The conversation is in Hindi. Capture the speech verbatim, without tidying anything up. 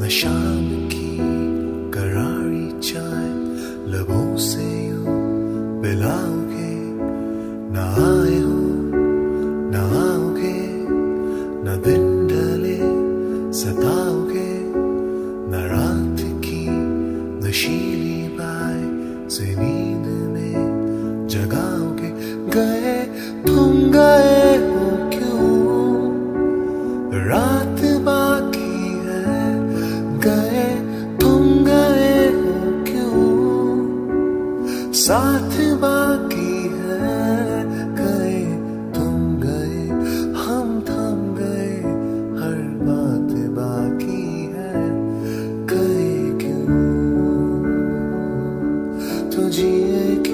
शाम की करारी चाय लबों से यूं पिलाओगे, ना आए हो ना आओगे, ना दिन ढले सताओगे, ना रात की नशीली बाय से नींद में जगाओगे। गए तुम गए हो क्यों, रात बाकी है, गए तुम गए हो क्यों, साथ बाकी है, गए तुम गए, हम थम गए, हर बात बाकी है, गए क्यों, तू जिए